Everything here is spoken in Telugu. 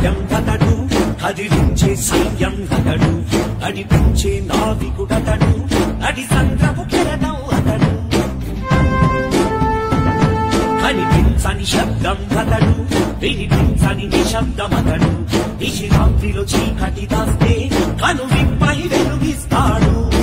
ధైర్యం అతడు, కదిలించే సైన్యం అతడు, నడిపించే నావికుడతడు, నడి సంద్రపు కెరటం అతడు. కనిపించని శబ్దం అతడు, వినిపించని నిశ్శబ్దం అతడు, నిశిరాత్రిలో చీకటి దాస్తే కనువిప్పై వెలుగిస్తాడు.